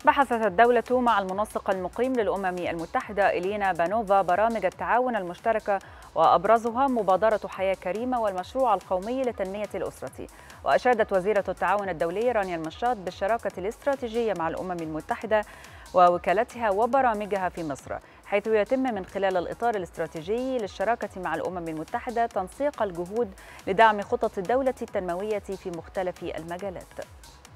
بحثت الدولة مع المنسق المقيم للأمم المتحدة إلينا بانوفا برامج التعاون المشتركة، وأبرزها مبادرة حياة كريمة والمشروع القومي لتنمية الأسرة. وأشادت وزيرة التعاون الدولي رانيا المشاط بالشراكة الاستراتيجية مع الأمم المتحدة ووكالتها وبرامجها في مصر، حيث يتم من خلال الإطار الاستراتيجي للشراكة مع الأمم المتحدة تنسيق الجهود لدعم خطط الدولة التنموية في مختلف المجالات.